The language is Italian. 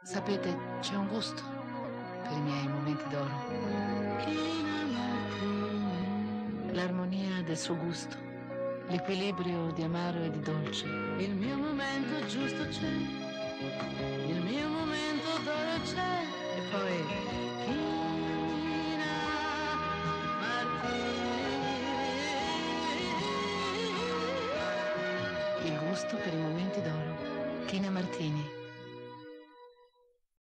Sapete, c'è un gusto per i miei momenti d'oro. L'armonia del suo gusto, l'equilibrio di amaro e di dolce. Il mio momento giusto c'è, il mio momento d'oro c'è. E poi China Martini. Il gusto per i momenti d'oro. China Martini.